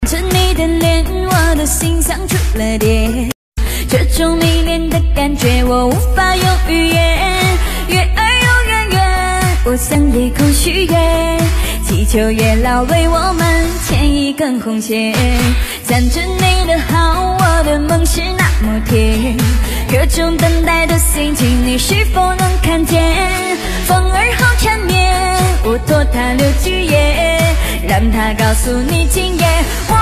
着你的脸，我的心像触了电。这种迷恋的感觉，我无法用语言。月儿又圆圆，我向夜空许愿，祈求月老为我们牵一根红线。想着你的好，我的梦是那么甜。各种等待的心情，你是否能看见？风儿好缠绵，我托它留句言，让它告诉你今夜。